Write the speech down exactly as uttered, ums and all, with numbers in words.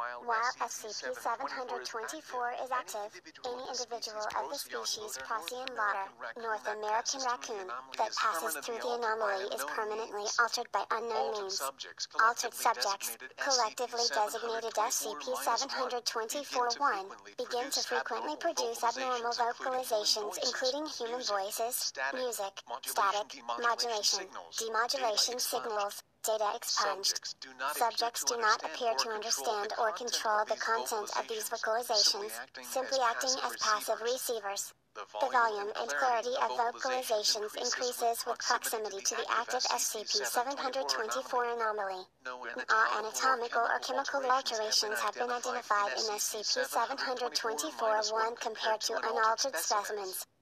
While S C P seven twenty-four is active, any individual of the species Procyon lotor, North American raccoon, that passes through the anomaly is permanently altered by unknown means. Altered subjects, collectively designated S C P seven twenty-four dash one, begin to frequently produce abnormal vocalizations including human voices, music, static, modulation, demodulation signals, data expunged. Subjects do not appear to understand or control the content of these vocalizations, simply acting as passive receivers. The volume and clarity of vocalizations increases with proximity to the active S C P seven twenty-four anomaly. No anatomical or chemical alterations have been identified in S C P seven twenty-four dash one compared to unaltered specimens.